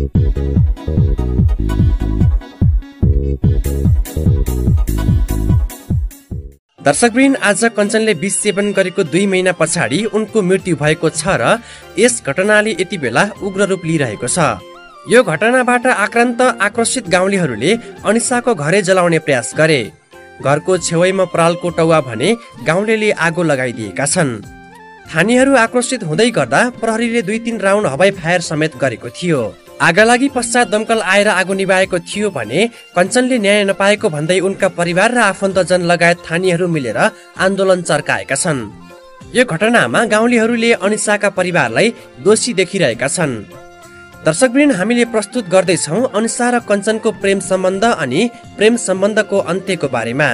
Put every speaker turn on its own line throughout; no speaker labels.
दर्शकवृन्द, आज कञ्चनले विष सेवन गरेको 2 महिना पछाडि उनको मृत्यु भएको छ र यस घटनाले यति बेला उग्र रूप लिइरहेको छ। यो घटनाबाट आक्रान्त आक्रोशित गाउँलेहरूले अनिसाको घरै जलाउने प्रयास गरे। घरको छेउैमा परालको टौवा भने गाउँलेले आगो लगाइदिएका छन्। स्थानीयहरू आक्रोशित हुँदै गर्दा प्रहरीले 2-3 राउन्ड हवाई फायर समेत गरेको थियो। आगलागी पश्चात दमकल आएर आगो निभाएको थियो भने कञ्चनले न्याय नपाएको भन्दै उनका परिवार र आफन्तजन लगायत स्थानीयहरू मिलेर आन्दोलन चर्काएका छन्। यो घटनामा गाउँलेहरूले अनिसाका परिवारलाई दोषी देखिरहेका छन्। दर्शकवृन्द, हामीले प्रस्तुत गर्दैछौँ अनिसा र कञ्चनको प्रेम सम्बन्ध अनि प्रेम सम्बन्धको अन्त्यको बारेमा।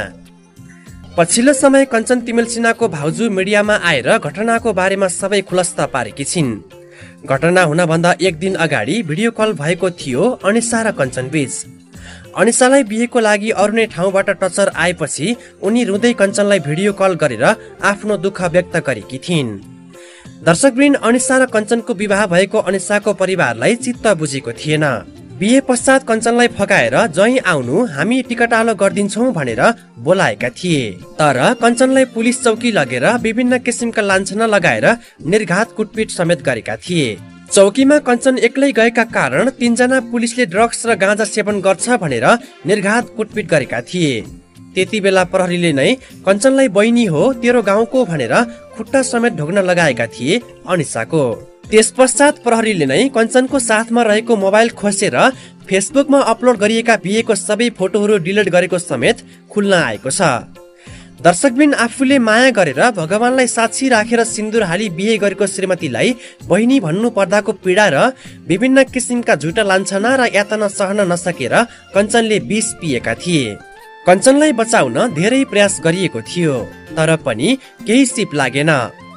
पछिल्लो समय कञ्चन तिमेल सिन्हाको भाउजू मिडियामा आएर घटनाको बारेमा सबै खुलस्त पारेकी छिन्। घटना हुनभन्दा 1 दिन अगाडि भिडियो कल भएको थियो अनिसा र कञ्चन बीच। अनिसालाई बिहेको लागि अरू नै ठाउँबाट टचर आएपछि उनी रुँदै कञ्चनलाई भिडियो कल गरेर आफ्नो दुःख व्यक्त गरेकी थिइन्। दर्शकवृन्द, अनिसा र कञ्चनको विवाह भएको अनिसाको परिवारलाई चित्त बुझेको थिएन। बिहे पश्चात कञ्चनलाई फकाएर जहीँ आउनु हामी टिकटालो गरिदिन्छौँ भनेर बोलाएका थिए। तर कञ्चनलाई पुलिस चौकी लगेर विभिन्न किसिमका लान्छना लगाएर निर्घात कुटपिट समेत गरेका थिए। चौकीमा कञ्चन एक्लै गएका कारण 3 जना पुलिसले ड्रग्स र गाँजा सेवन गर्छ भनेर निर्घात कुटपिट गरेका थिए। त्यति बेला प्रहरीले नै कञ्चनलाई बहिनी हो तेरो गाउँको भनेर खुट्टा समेत ढोग्न लगाएका थिए अनिसाको। त्यस पश्चात प्रहरीले नै कञ्चनको साथमा रहेको मोबाइल खोसेर फेसबुकमा अपलोड गरिएका बिहेको सबै फोटोहरू डिलिट गरेको समेत खुल्न आएको छ। दर्शकबिन, आफूले माया गरेर भगवानलाई साक्षी राखेर सिन्दुर हाली बिहे गरेको श्रीमतीलाई बहिनी भन्नु पर्दाको पीडा र विभिन्न किसिमका झुटा लान्छना र यातना सहन नसकेर कञ्चनले विष पिएका थिए। कञ्चनलाई बचाउन धेरै प्रयास गरिएको थियो तर पनि केही सिप लागेन।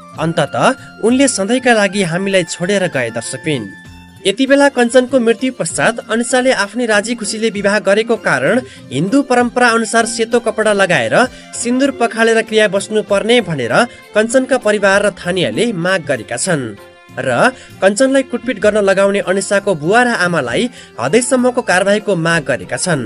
अन्ततः उनले सधैँका लागि हामीलाई छोडेर गए। दर्शकबिन, यति बेला कञ्चनको मृत्यु पश्चात अनिसाले आफ्नै राजी खुसीले विवाह गरेको कारण हिन्दू परम्परा अनुसार सेतो कपडा लगाएर सिन्दुर पखालेर क्रिया बस्नु पर्ने भनेर कञ्चनका परिवार र स्थानीयले माग गरेका छन् र कञ्चनलाई कुटपिट गर्न लगाउने अनिसाको बुवा र आमालाई हदैसम्मको कारबाहीको माग गरेका छन्।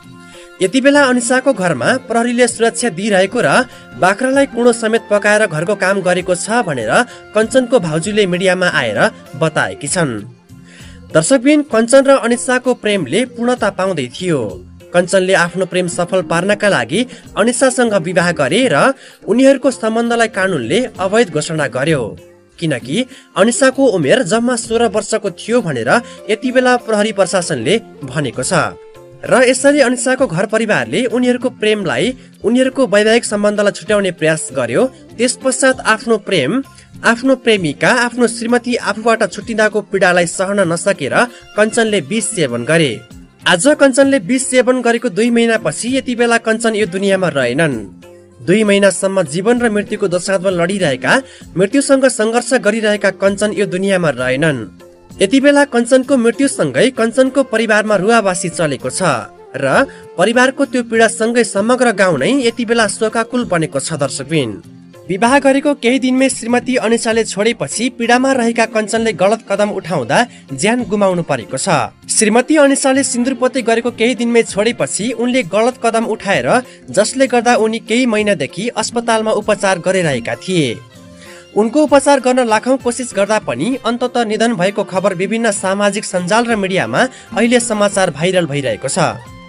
यति बेला अनिसाको घरमा प्रहरीले सुरक्षा दिइरहेको र बाख्रालाई कुँडो समेत पकाएर घरको काम गरेको छ भनेर कञ्चनको भाउजूले मिडियामा आएर बताएकी छन्। दर्शकबिन, कञ्चन र अनिसाको प्रेमले पूर्णता पाउँदै थियो। कञ्चनले आफ्नो प्रेम सफल पार्नका लागि अनिसासँग विवाह गरे र उनीहरूको सम्बन्धलाई कानूनले अवैध घोषणा गर्यो किनकि अनिसाको उमेर जम्मा 16 वर्षको थियो भनेर यति बेला प्रहरी प्रशासनले भनेको छ र यसरी अनिसाको घर परिवारले उनीहरूको प्रेमलाई उनीहरूको वैवाहिक सम्बन्धलाई छुट्याउने प्रयास गर्यो। त्यस पश्चात आफ्नो प्रेम, आफ्नो प्रेमिका, आफ्नो श्रीमती आफूबाट छुट्टिँदाको पीडालाई सहन नसकेर कञ्चनले विष सेवन गरे। आज कञ्चनले विष सेवन गरेको 2 महिनापछि यति बेला कञ्चन यो दुनियाँमा रहेनन्। 2 महिनासम्म जीवन र मृत्युको दोस्साँधमा लडिरहेका, मृत्युसँग सङ्घर्ष गरिरहेका कञ्चन यो दुनियाँमा रहेनन्। यति बेला कञ्चनको मृत्युसँगै कञ्चनको परिवारमा रुवावासी चलेको छ र परिवारको त्यो पीडासँगै समग्र गाउँ नै यति बेला शोकाकुल बनेको छ। दर्शकबिन, विवाह गरेको केही दिनमै श्रीमती अनिसाले छोडेपछि पीडामा रहेका कञ्चनले गलत कदम उठाउँदा ज्यान गुमाउनु परेको छ। श्रीमती अनिसाले सिन्दुरपोते गरेको केही दिनमै छोडेपछि उनले गलत कदम उठाएर जसले गर्दा उनी केही महिनादेखि अस्पतालमा उपचार गरिरहेका थिए। उनको उपचार गर्न लाखौं कोसिस गर्दा पनि अन्ततः निधन भएको खबर विभिन्न सामाजिक सञ्जाल र मिडियामा अहिले समाचार भाइरल भइरहेको छ।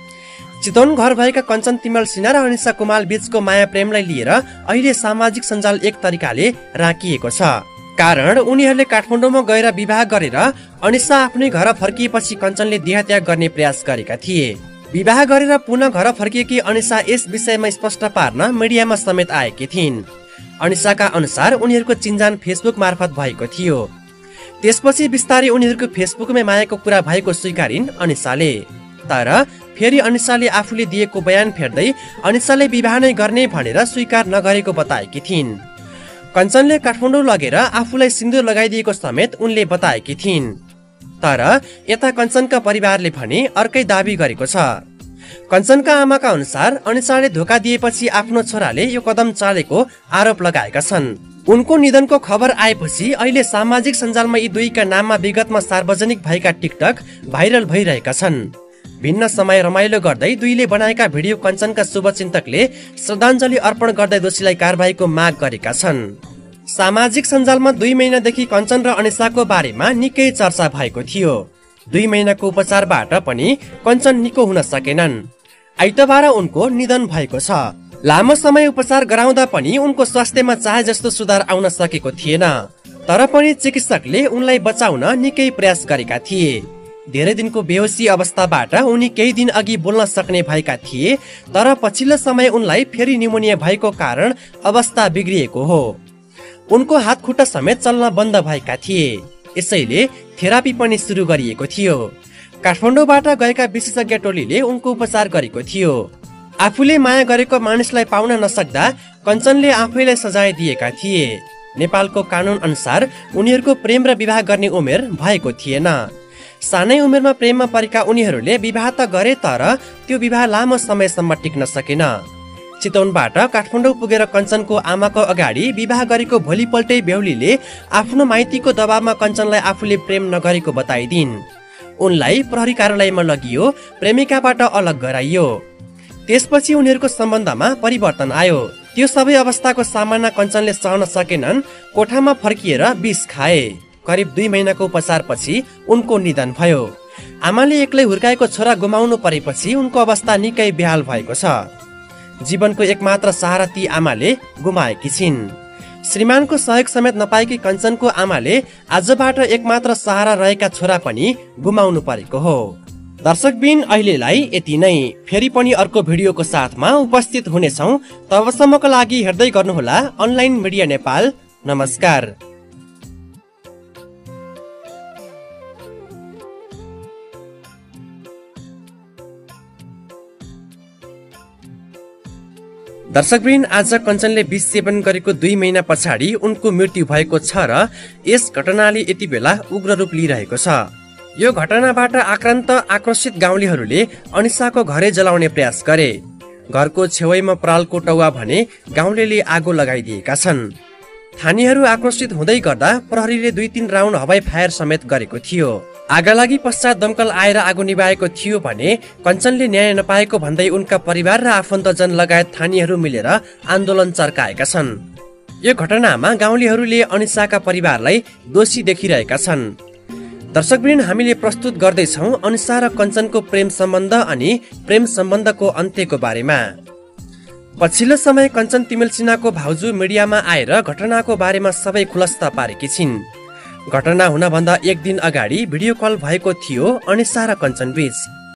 चितवन घर भएका कञ्चन तिमेल सिन्हा र अनिसा कुमाल बीचको माया प्रेमलाई लिएर अहिले सामाजिक सञ्जाल एक तरिकाले राखिएको छ। कारण उनीहरूले काठमाडौँमा गएर विवाह गरेर अनिसा आफ्नै घर फर्किएपछि कञ्चनले देहत्याग गर्ने प्रयास गरेका थिए। विवाह गरेर पुनः घर फर्किएकी अनिसा यस विषयमा स्पष्ट पार्न मिडियामा समेत आएकी थिइन्। अनिसाका अनुसार उनीहरूको चिन्जान फेसबुक मार्फत भएको थियो। त्यसपछि बिस्तारै उनीहरूको फेसबुकमै मायाको कुरा भएको स्वीकारिन् अनिसाले। तर फेरि अनिसाले आफूले दिएको बयान फेर्दै अनिसाले विवाह नै गर्ने भनेर स्वीकार नगरेको बताएकी थिइन्। कञ्चनले काठमाडौँ लगेर आफूलाई सिन्दुर लगाइदिएको समेत उनले बताएकी थिइन्। तर यता कञ्चनका परिवारले भने अर्कै दाबी गरेको छ। कञ्चनका आमाका अनुसार अनिसाले धोका दिएपछि आफ्नो छोराले यो कदम चालेको आरोप लगाएका छन्। उनको निधनको खबर आएपछि अहिले सामाजिक सञ्जालमा यी दुईका नाममा विगतमा सार्वजनिक भएका टिकटक भाइरल भइरहेका छन्। भिन्न समय रमाइलो गर्दै दुईले बनाएका भिडियो कञ्चनका शुभचिन्तकले श्रद्धाञ्जली अर्पण गर्दै दोषीलाई कारबाहीको माग गरेका छन्। सामाजिक सञ्जालमा 2 महिनादेखि कञ्चन र अनिसाको बारेमा निकै चर्चा भएको थियो। 2 महिनाको उपचारबाट पनि कञ्चन निको हुन सकेनन्। आइतबार उनको निधन भएको छ। लामो समय उपचार गराउँदा पनि उनको स्वास्थ्यमा चाहे जस्तो सुधार आउन सकेको थिएन। तर पनि चिकित्सकले उनलाई बचाउन निकै प्रयास गरेका थिए। धेरै दिनको बेहोसी अवस्थाबाट उनी केही दिन अघि बोल्न सक्ने भएका थिए, तर पछिल्लो समय उनलाई फेरि न्युमोनिया भएको कारण अवस्था बिग्रिएको हो। उनको हात खुट्टा समेत चल्न बन्द भएका थिए। यसैले थेरापी पनि सुरु गरिएको थियो। काठमाडौँबाट गएका विशेषज्ञ टोलीले उनको उपचार गरेको थियो। आफूले माया गरेको मानिसलाई पाउन नसक्दा कञ्चनले आफैलाई सजाय दिएका थिए। नेपालको कानुन अनुसार उनीहरूको प्रेम र विवाह गर्ने उमेर भएको थिएन। सानै उमेरमा प्रेममा परेका उनीहरूले विवाह त गरे, तर त्यो विवाह लामो समयसम्म टिक्न सकेन। चितवनबाट काठमाडौँ पुगेर कञ्चनको आमाको अगाडि विवाह गरेको भोलिपल्टै बेहुलीले आफ्नो माइतीको दबावमा कञ्चनलाई आफूले प्रेम नगरेको बताइदिन्। उनलाई प्रहरी कार्यालयमा लगियो, प्रेमिकाबाट अलग गराइयो। त्यसपछि उनीहरूको सम्बन्धमा परिवर्तन आयो। त्यो सबै अवस्थाको सामना कञ्चनले सहन सकेनन्। कोठामा फर्किएर विष खाए। करिब 2 महिनाको उपचारपछि उनको निधन भयो। आमाले एक्लै हुर्काएको छोरा गुमाउनु परेपछि उनको अवस्था निकै बेहाल भएको छ। जीवनको एकमात्र सहारा ती आमाले गुमाएकी छिन्। श्रीमानको सहयोग समेत नपाएकी कञ्चनको आमाले आजबाट एकमात्र सहारा रहेका छोरा पनि गुमाउनु परेको हो। दर्शकबिन अहिलेलाई यति नै। फेरि पनि अर्को भिडियोको साथमा उपस्थित हुनेछौँ। तबसम्मको लागि हेर्दै गर्नुहोला अनलाइन मिडिया नेपाल। नमस्कार। दर्शकवृन्द, आज कञ्चनले विष सेवन गरेको 2 महिना पछाडि उनको मृत्यु भएको छ र यस घटनाले यति बेला उग्र रूप लिइरहेको छ। यो घटनाबाट आक्रान्त आक्रोशित गाउँलेहरूले अनिसाको घरै जलाउने प्रयास गरे। घरको छेउैमा परालको टौवा भने गाउँलेले आगो लगाइदिएका छन्। स्थानीयहरू आक्रोशित हुँदै गर्दा प्रहरीले 2-3 राउन्ड हवाई फायर समेत गरेको थियो। आगलागी पश्चात दमकल आएर आगो निभाएको थियो भने कञ्चनले न्याय नपाएको भन्दै उनका परिवार र आफन्तजन लगायत स्थानीयहरू मिलेर आन्दोलन चर्काएका छन्। यो घटनामा गाउँलेहरूले अनिसाका परिवारलाई दोषी देखिरहेका छन्। दर्शकवृन्द, हामीले प्रस्तुत गर्दैछौँ अनिसा र कञ्चनको प्रेम सम्बन्ध अनि प्रेम सम्बन्धको अन्त्यको बारेमा। पछिल्लो समय कञ्चन तिमेल सिन्हाको भाउजू मिडियामा आएर घटनाको बारेमा सबै खुलस्त पारेकी छिन्। घटना हुनभन्दा 1 दिन अगाडि भिडियो कल भएको थियो अनिसा र कञ्चन बीच।